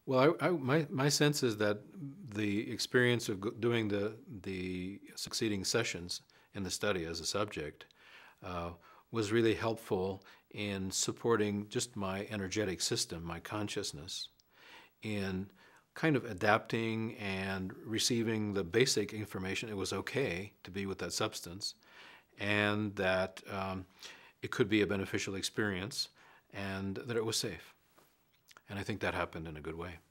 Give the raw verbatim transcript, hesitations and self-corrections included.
Well, I, I, my, my sense is that the experience of go- doing the, the succeeding sessions in the study as a subject uh, was really helpful in supporting just my energetic system, my consciousness, in kind of adapting and receiving the basic information. It was okay to be with that substance, and that um, it could be a beneficial experience, and that it was safe. And I think that happened in a good way.